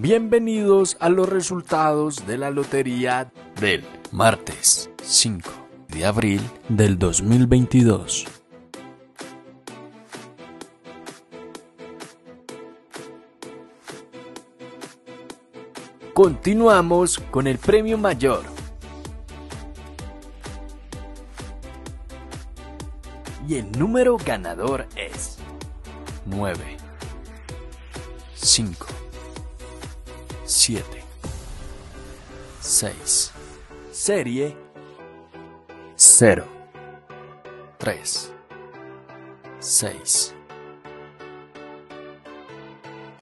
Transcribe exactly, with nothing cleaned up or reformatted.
Bienvenidos a los resultados de la lotería del martes cinco de abril del dos mil veintidós. Continuamos con el premio mayor. Y el número ganador es nueve, cinco, siete, seis. Serie cero, tres, seis.